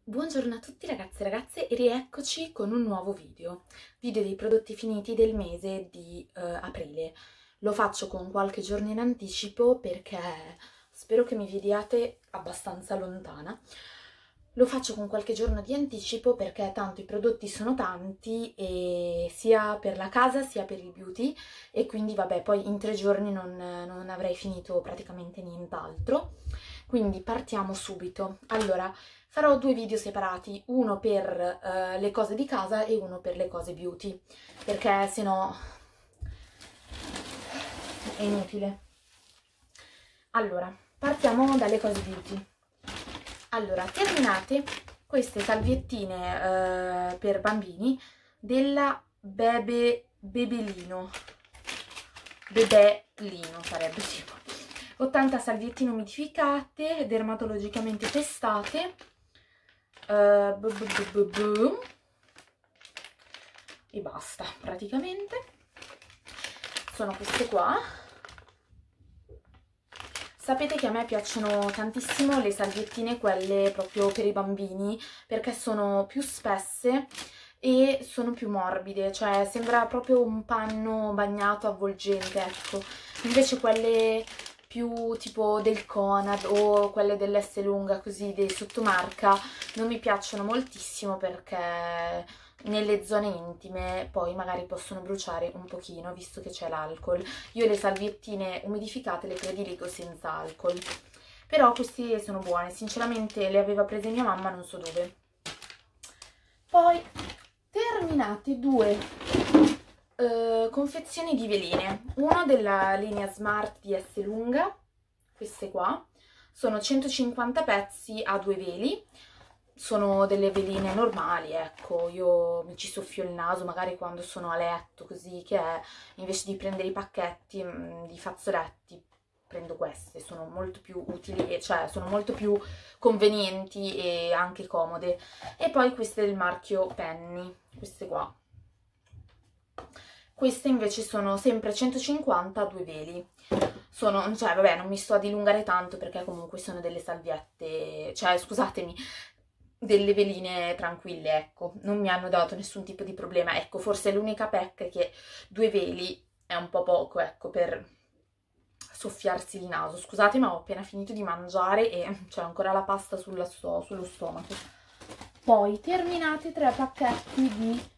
Buongiorno a tutti ragazzi e ragazze e rieccoci con un nuovo video dei prodotti finiti del mese di aprile. Lo faccio con qualche giorno in anticipo perché spero che mi vediate abbastanza lontana. Lo faccio con qualche giorno di anticipo perché tanto i prodotti sono tanti, e sia per la casa sia per il beauty, e quindi vabbè, poi in 3 giorni non avrei finito praticamente nient'altro. Quindi partiamo subito. Allora, farò 2 video separati, uno per le cose di casa e uno per le cose beauty, perché sennò è inutile. Allora, partiamo dalle cose beauty. Allora, terminate queste salviettine per bambini della Bebelino sarebbe tipo 80 salviettine umidificate, dermatologicamente testate, e basta praticamente. Sono queste qua. Sapete che a me piacciono tantissimo le salviettine, quelle proprio per i bambini, perché sono più spesse e sono più morbide, cioè sembra proprio un panno bagnato avvolgente, ecco. Invece quelle più tipo del Conad o quelle dell'Esselunga, così dei sottomarca, non mi piacciono moltissimo perché nelle zone intime poi magari possono bruciare un pochino, visto che c'è l'alcol. Io le salviettine umidificate le prediligo senza alcol, però queste sono buone, sinceramente le aveva prese mia mamma non so dove. Poi terminate 2 confezioni di veline, una della linea Smart di Esselunga, queste qua, sono 150 pezzi a 2 veli, sono delle veline normali, ecco. Io mi ci soffio il naso magari quando sono a letto, così, che è, invece di prendere i pacchetti di fazzoletti, prendo queste, sono molto più utili, cioè sono molto più convenienti e anche comode. E poi queste del marchio Penny, queste qua. Queste invece sono sempre 150 a 2 veli. Sono, cioè vabbè, non mi sto a dilungare tanto perché comunque sono delle salviette, cioè scusatemi, delle veline tranquille, ecco, non mi hanno dato nessun tipo di problema. Ecco, forse l'unica pecca è che 2 veli è un po' poco, ecco, per soffiarsi il naso. Scusate, ma ho appena finito di mangiare e c'è ancora la pasta sullo stomaco. Poi terminate 3 pacchetti di...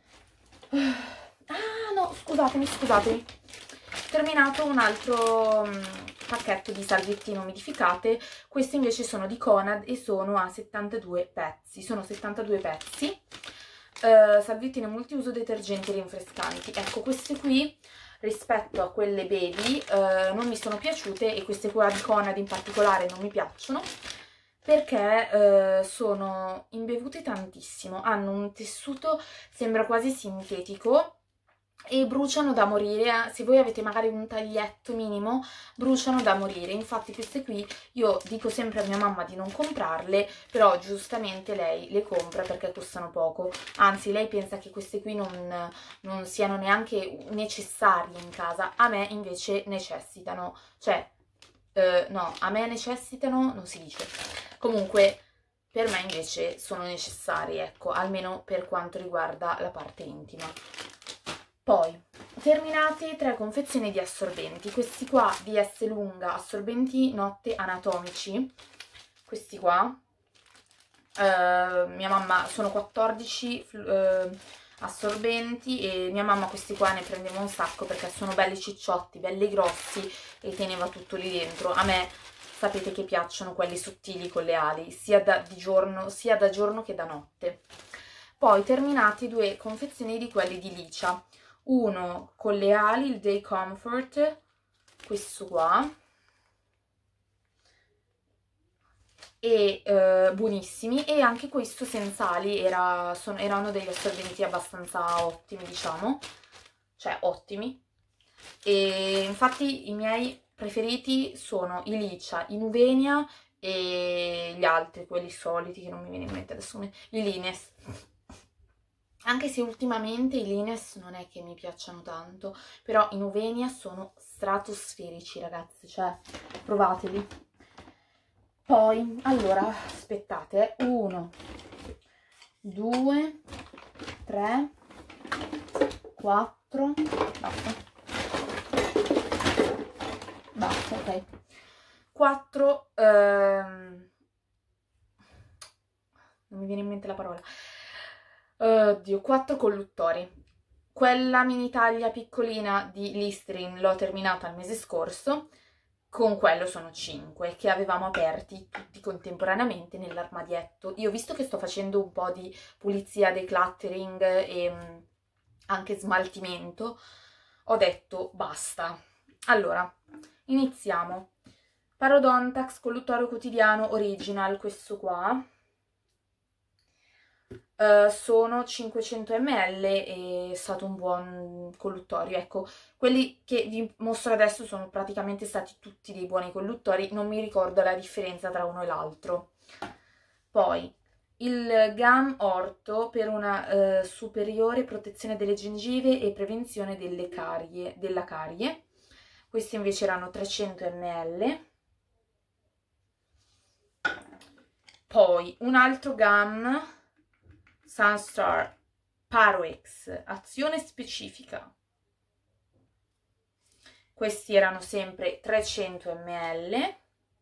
Ah no, scusatemi. Terminato un altro pacchetto di salviettine umidificate. Queste invece sono di Conad e sono a 72 pezzi. Sono 72 pezzi. Salviettine multiuso detergenti rinfrescanti. Ecco, queste qui rispetto a quelle baby non mi sono piaciute, e queste qua di Conad in particolare non mi piacciono perché sono imbevute tantissimo, hanno un tessuto, sembra quasi sintetico, e bruciano da morire. Se voi avete magari un taglietto minimo, bruciano da morire. Infatti queste qui io dico sempre a mia mamma di non comprarle, però giustamente lei le compra perché costano poco. Anzi, lei pensa che queste qui non siano neanche necessarie in casa. A me invece necessitano, cioè no, a me necessitano non si dice, comunque per me invece sono necessarie, ecco, almeno per quanto riguarda la parte intima. Poi, terminate 3 confezioni di assorbenti, questi qua di Esselunga, assorbenti notte anatomici, questi qua, mia mamma, sono 14 assorbenti, e mia mamma questi qua ne prendeva un sacco perché sono belli cicciotti, belli grossi, e teneva tutto lì dentro. A me sapete che piacciono quelli sottili con le ali, sia da giorno che da notte. Poi terminati 2 confezioni di quelli di Licia, uno con le ali, il Day Comfort, questo qua, e buonissimi, e anche questo senza ali, erano degli assorbenti abbastanza ottimi, diciamo, cioè ottimi. E infatti i miei preferiti sono i Licia, i Nuvenia e gli altri, quelli soliti che non mi viene in mente adesso, i Lines. Anche se ultimamente i Lines non è che mi piacciono tanto, però i Nuvenia sono stratosferici, ragazzi, cioè provateli. Poi, allora, aspettate, 1, 2, 3, 4, basta, ok, 4, non mi viene in mente la parola, oddio, 4 colluttori. Quella mini taglia piccolina di Listerine l'ho terminata il mese scorso, con quello sono 5 che avevamo aperti tutti contemporaneamente nell'armadietto. Io, visto che sto facendo un po' di pulizia, decluttering e anche smaltimento, ho detto basta. Allora, iniziamo. Parodontax colluttorio quotidiano original, questo qua. Sono 500 ml e è stato un buon colluttorio. Ecco, quelli che vi mostro adesso sono praticamente stati tutti dei buoni colluttori, non mi ricordo la differenza tra uno e l'altro. Poi il Gum Orto per una superiore protezione delle gengive e prevenzione della carie. Questi invece erano 300 ml. Poi un altro gum Sunstar Parox, azione specifica. Questi erano sempre 300 ml.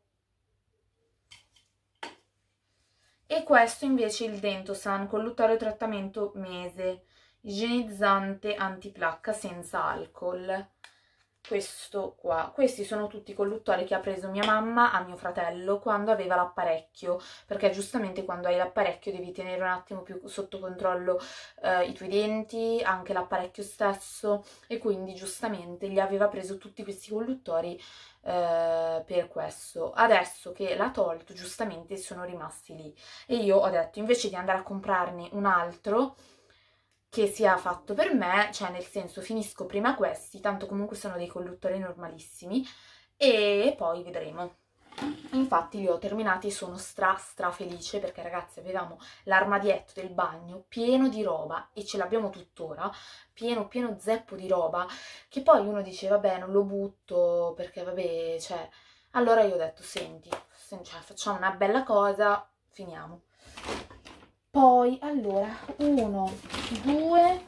E questo invece il Dentosan colluttorio trattamento mese, igienizzante antiplacca senza alcol. Questo qua, questi sono tutti i colluttori che ha preso mia mamma a mio fratello quando aveva l'apparecchio, perché giustamente quando hai l'apparecchio devi tenere un attimo più sotto controllo i tuoi denti, anche l'apparecchio stesso, e quindi giustamente gli aveva preso tutti questi colluttori per questo. Adesso che l'ha tolto, giustamente sono rimasti lì e io ho detto, invece di andare a comprarne un altro che sia fatto per me, cioè nel senso finisco prima questi, tanto comunque sono dei colluttori normalissimi, e poi vedremo. Infatti li ho terminati e sono stra felice, perché ragazzi avevamo l'armadietto del bagno pieno di roba e ce l'abbiamo tuttora, pieno zeppo di roba, che poi uno dice vabbè non lo butto perché vabbè, cioè, allora io ho detto senti, cioè, facciamo una bella cosa, finiamo. Poi, allora, 1, 2,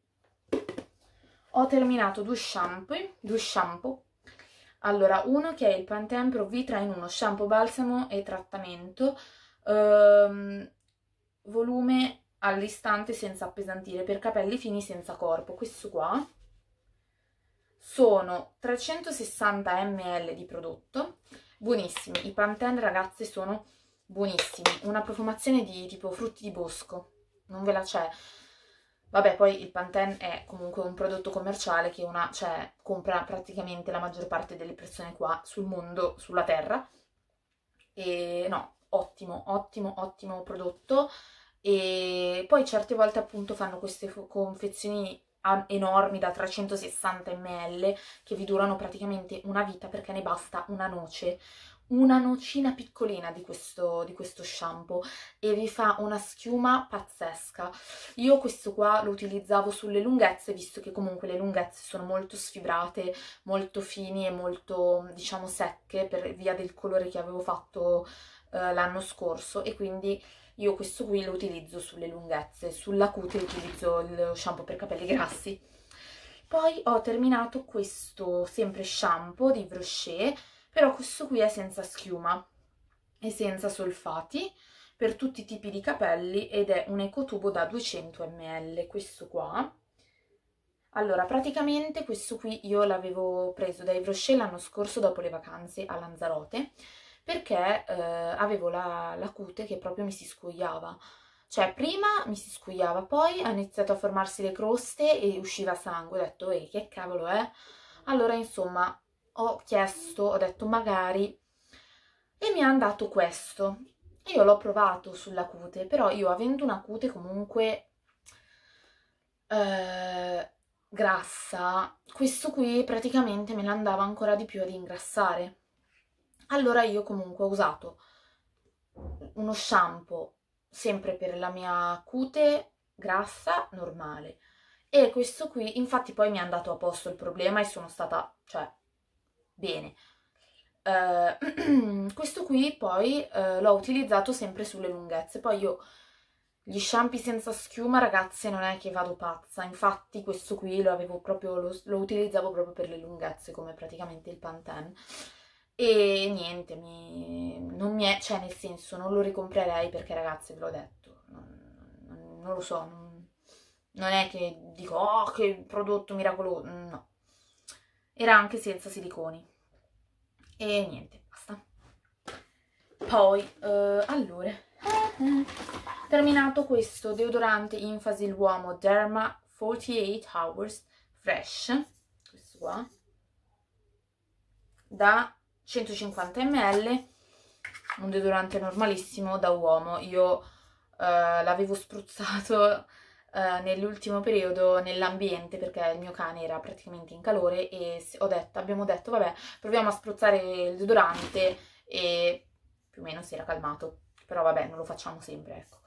ho terminato due shampoo. Allora, uno che è il Pantene Pro V3 in 1, shampoo, balsamo e trattamento, volume all'istante senza appesantire, per capelli fini senza corpo. Questo qua sono 360 ml di prodotto, buonissimi. I Pantene, ragazzi, sono buonissimi, una profumazione di tipo frutti di bosco, non ve la c'è. Vabbè, poi il Pantene è comunque un prodotto commerciale che cioè, compra praticamente la maggior parte delle persone qua sul mondo, sulla terra. E no, ottimo prodotto. E poi certe volte appunto fanno queste confezioni enormi da 360 ml che vi durano praticamente una vita, perché ne basta una noce, una nocina piccolina di questo shampoo, e vi fa una schiuma pazzesca. Io questo qua lo utilizzavo sulle lunghezze, visto che comunque le lunghezze sono molto sfibrate, molto fini e molto, diciamo, secche per via del colore che avevo fatto l'anno scorso, e quindi io questo qui lo utilizzo sulle lunghezze. Sulla cute utilizzo il shampoo per capelli grassi. Poi ho terminato questo sempre shampoo di Brochet, però questo qui è senza schiuma e senza solfati per tutti i tipi di capelli, ed è un ecotubo da 200 ml, questo qua. Allora, praticamente questo qui io l'avevo preso dai Brochet l'anno scorso dopo le vacanze a Lanzarote, perché avevo la cute che proprio mi si scuoiava. Cioè, prima mi si scuoiava, poi ha iniziato a formarsi le croste e usciva sangue. Ho detto, ehi, che cavolo è? Allora, insomma, ho detto magari, e mi ha dato questo. Io l'ho provato sulla cute, però io, avendo una cute comunque grassa, questo qui praticamente me l'andava ancora di più ad ingrassare. Allora io comunque ho usato uno shampoo sempre per la mia cute grassa normale, e questo qui infatti poi mi è andato a posto il problema e sono stata, cioè, bene. Questo qui poi l'ho utilizzato sempre sulle lunghezze. Poi io Gli shampoo senza schiuma, ragazze, non è che vado pazza. Infatti questo qui lo avevo proprio, lo utilizzavo proprio per le lunghezze, come praticamente il Pantene. E niente, non mi è, cioè nel senso, non lo ricomprerei perché, ragazze, ve l'ho detto, non lo so, non è che dico, oh, che prodotto miracoloso, no. Era anche senza siliconi. E niente, basta. Poi, allora, terminato questo deodorante Infasi l'uomo Derma 48 Hours Fresh, questo qua, da 150 ml, un deodorante normalissimo da uomo. Io l'avevo spruzzato nell'ultimo periodo nell'ambiente perché il mio cane era praticamente in calore e abbiamo detto vabbè, proviamo a spruzzare il deodorante e più o meno si era calmato, però vabbè, non lo facciamo sempre, ecco.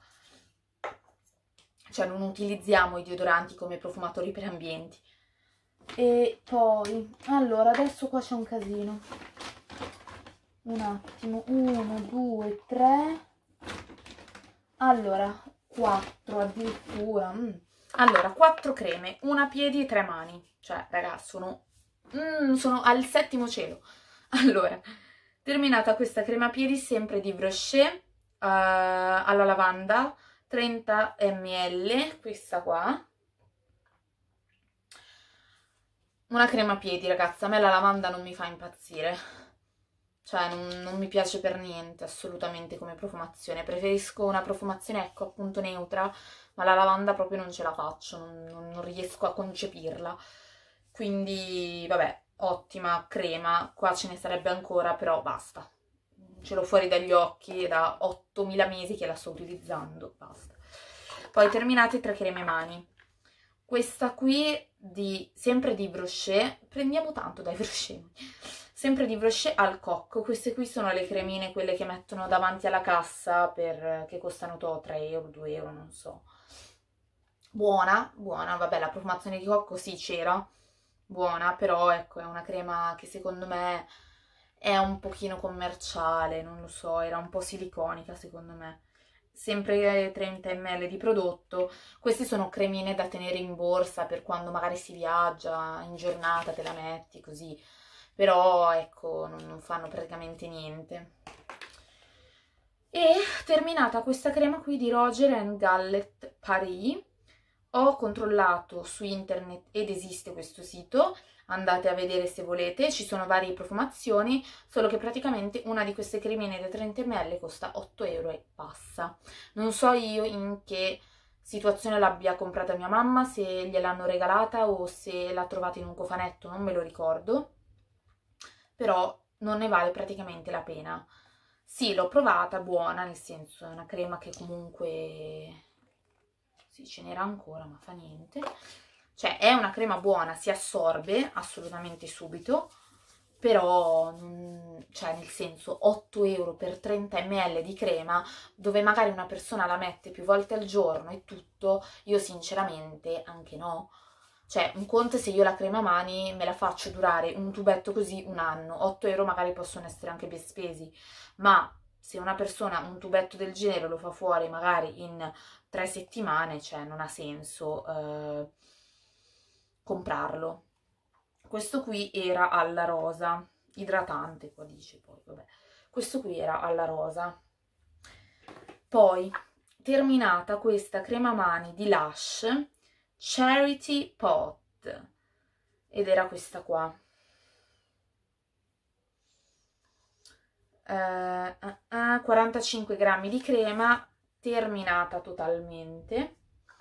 Cioè non utilizziamo i deodoranti come profumatori per ambienti. E poi, allora, adesso qua c'è un casino. Un attimo, 1, 2, 3. Allora, 4 addirittura. Allora, 4 creme, una a piedi e 3 mani. Cioè, ragazzi, sono al settimo cielo. Allora, terminata questa crema a piedi, sempre di Brochet, alla lavanda, 30 ml, questa qua. Una crema a piedi, ragazza, a me la lavanda non mi fa impazzire. Cioè, non mi piace per niente, assolutamente, come profumazione. Preferisco una profumazione, ecco, appunto neutra, ma la lavanda proprio non ce la faccio, non riesco a concepirla. Quindi, vabbè, ottima crema, qua ce ne sarebbe ancora, però basta. Ce l'ho fuori dagli occhi, è da 8000 mesi che la sto utilizzando, basta. Poi terminate 3 creme mani. Questa qui, sempre di Brochet, prendiamo tanto dai Brochet, sempre di Brochet al cocco. Queste qui sono le cremine, quelle che mettono davanti alla cassa, che costano 3 euro, 2 euro, non so. Buona, buona, vabbè, la profumazione di cocco sì c'era, buona, però ecco, è una crema che secondo me è un pochino commerciale, non lo so, era un po' siliconica secondo me. Sempre 30 ml di prodotto. Queste sono cremine da tenere in borsa per quando magari si viaggia, in giornata te la metti così, però ecco, non fanno praticamente niente. E terminata questa crema qui di Roger Gallet Paris, ho controllato su internet ed esiste questo sito, andate a vedere se volete, ci sono varie profumazioni, solo che praticamente una di queste cremine da 30 ml costa 8 euro e passa. Non so io in che situazione l'abbia comprata mia mamma, se gliel'hanno regalata o se l'ha trovata in un cofanetto, non me lo ricordo, però non ne vale praticamente la pena. Sì, l'ho provata, buona, nel senso è una crema che comunque... Sì, ce n'era ancora, ma fa niente. Cioè, è una crema buona, si assorbe assolutamente subito, però, cioè, nel senso, 8 euro per 30 ml di crema, dove magari una persona la mette più volte al giorno e tutto, io sinceramente anche no. Cioè, un conto è se io la crema mani me la faccio durare un tubetto così un anno, 8 euro magari possono essere anche ben spesi, ma se una persona un tubetto del genere lo fa fuori magari in 3 settimane, cioè non ha senso comprarlo. Questo qui era alla rosa, idratante, qua dice poi, vabbè. Questo qui era alla rosa. Poi, terminata questa crema mani di Lush, Charity Pot, ed era questa qua. 45 grammi di crema, terminata totalmente,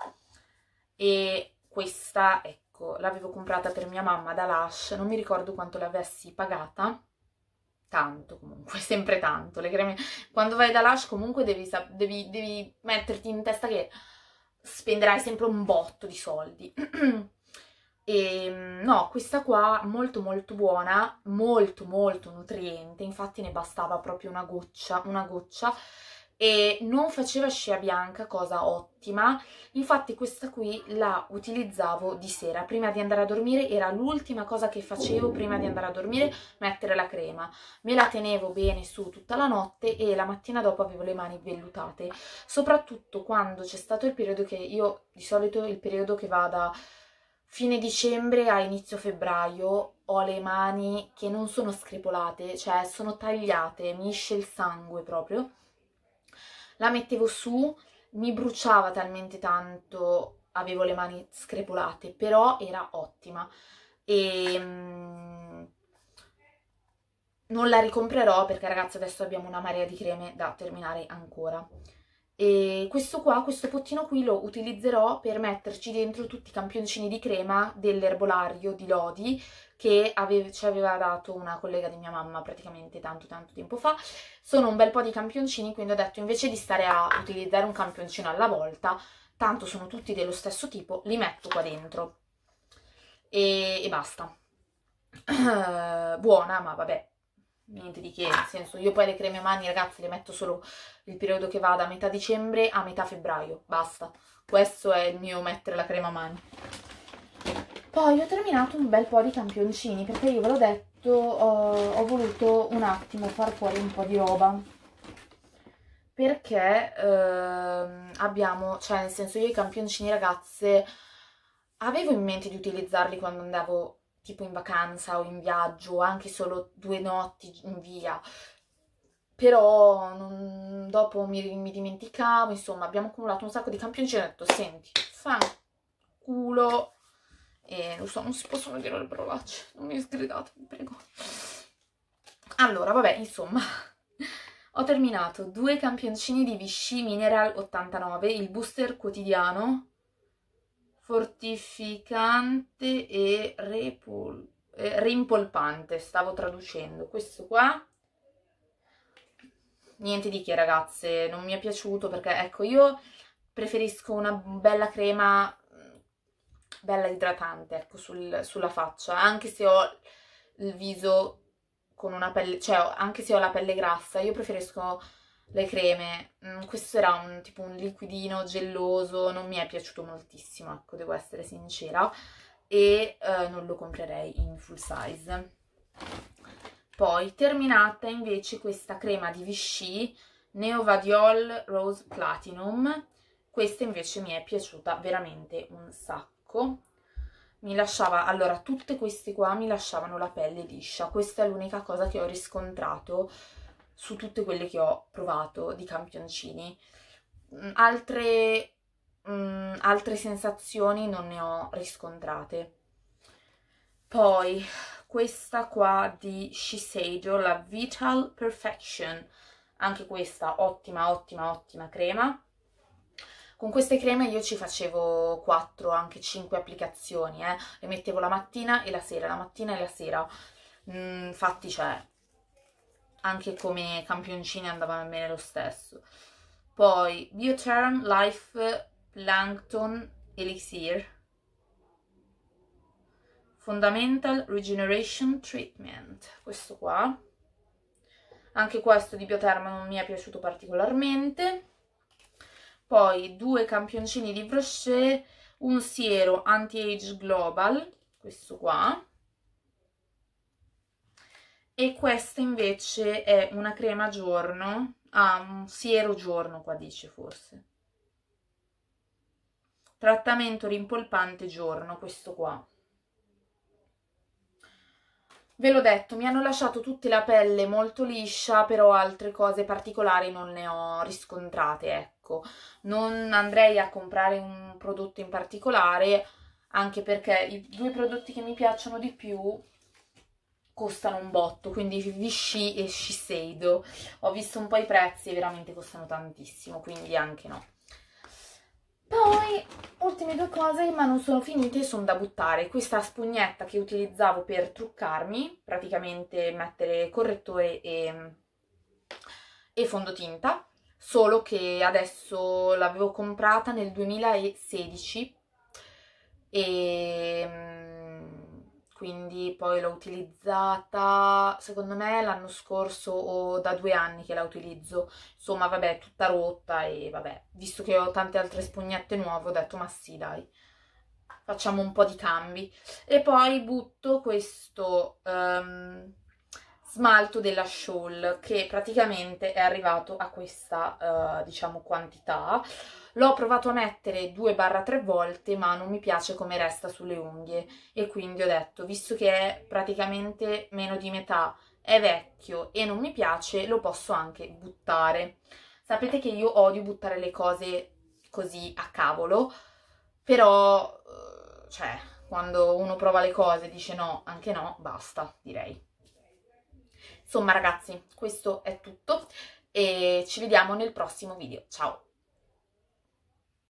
e questa, ecco, l'avevo comprata per mia mamma da Lush, non mi ricordo quanto l'avessi pagata, tanto comunque, sempre tanto, le creme, quando vai da Lush comunque devi metterti in testa che spenderai sempre un botto di soldi. E no, questa qua molto molto buona, molto molto nutriente, infatti ne bastava proprio una goccia, e non faceva scia bianca, cosa ottima. Infatti questa qui la utilizzavo di sera prima di andare a dormire, era l'ultima cosa che facevo prima di andare a dormire, mettere la crema. Me la tenevo bene su tutta la notte e la mattina dopo avevo le mani vellutate, soprattutto quando c'è stato il periodo che io, di solito il periodo che va da fine dicembre a inizio febbraio, ho le mani che non sono screpolate, cioè sono tagliate, mi esce il sangue proprio. La mettevo su, mi bruciava talmente tanto, avevo le mani screpolate, però era ottima e non la ricomprerò perché ragazzi adesso abbiamo una marea di creme da terminare ancora. E questo qua, questo pottino qui lo utilizzerò per metterci dentro tutti i campioncini di crema dell'erbolario di Lodi che ci aveva dato una collega di mia mamma praticamente tanto tempo fa. Sono un bel po' di campioncini, quindi ho detto invece di stare a utilizzare un campioncino alla volta, tanto sono tutti dello stesso tipo, li metto qua dentro e basta. Buona, ma vabbè, niente di che, nel senso io poi le creme mani ragazzi le metto solo il periodo che va da metà dicembre a metà febbraio, basta. Questo è il mio mettere la crema mani. Poi ho terminato un bel po' di campioncini perché io ve l'ho detto, ho voluto un attimo far fuori un po' di roba perché abbiamo, cioè nel senso io i campioncini ragazze avevo in mente di utilizzarli quando andavo tipo in vacanza o in viaggio, anche solo 2 notti in via, però dopo mi dimenticavo, insomma abbiamo accumulato un sacco di campioncini e ho detto senti, fa culo, e lo so, non si possono dire le parolacce, non mi sgridate, vi prego. Allora, vabbè, insomma, ho terminato 2 campioncini di Vichy Mineral 89, il booster quotidiano, fortificante e rimpolpante, stavo traducendo. Questo qua, niente di che ragazze, non mi è piaciuto perché, ecco, io preferisco una bella crema, bella idratante, ecco, sulla faccia, anche se ho il viso con una pelle, cioè anche se ho la pelle grassa, io preferisco le creme. Questo era tipo un liquidino gelloso, non mi è piaciuto moltissimo, ecco, devo essere sincera, e non lo comprerei in full size. Poi terminata invece questa crema di Vichy Neovadiol Rose Platinum, questa invece mi è piaciuta veramente un sacco. Mi lasciava, allora tutte queste qua mi lasciavano la pelle liscia, questa è l'unica cosa che ho riscontrato su tutte quelle che ho provato di campioncini. Altre sensazioni non ne ho riscontrate. Poi questa qua di Shiseido, la Vital Perfection, anche questa ottima crema. Con queste creme io ci facevo 4, anche 5 applicazioni, le mettevo la mattina e la sera, la mattina e la sera. Infatti, cioè, anche come campioncini andava bene lo stesso. Poi Biotherm Life Plankton Elixir Fundamental Regeneration Treatment, questo qua. Anche questo di Biotherm non mi è piaciuto particolarmente. Poi 2 campioncini di Brochet, un siero Anti-Age Global, questo qua. E questa invece è una crema giorno, un siero giorno qua dice forse. Trattamento rimpolpante giorno, questo qua. Ve l'ho detto, mi hanno lasciato tutte la pelle molto liscia, però altre cose particolari non ne ho riscontrate, ecco. Non andrei a comprare un prodotto in particolare, anche perché i 2 prodotti che mi piacciono di più costano un botto, quindi Vichy e Shiseido. Ho visto un po' i prezzi e veramente costano tantissimo, quindi anche no. Poi, ultime 2 cose, ma non sono finite, sono da buttare. Questa spugnetta che utilizzavo per truccarmi, praticamente mettere correttore e fondotinta, solo che adesso l'avevo comprata nel 2016 e quindi poi l'ho utilizzata, secondo me l'anno scorso o da 2 anni che la utilizzo, insomma vabbè, tutta rotta e vabbè, visto che ho tante altre spugnette nuove ho detto ma sì dai, facciamo un po' di cambi. E poi butto questo smalto della Scholl che praticamente è arrivato a questa diciamo quantità. L'ho provato a mettere 2-3 volte ma non mi piace come resta sulle unghie e quindi ho detto, visto che è praticamente meno di metà, è vecchio e non mi piace, lo posso anche buttare. Sapete che io odio buttare le cose così a cavolo, però cioè quando uno prova le cose e dice no, anche no, basta, direi. Insomma ragazzi, questo è tutto e ci vediamo nel prossimo video. Ciao!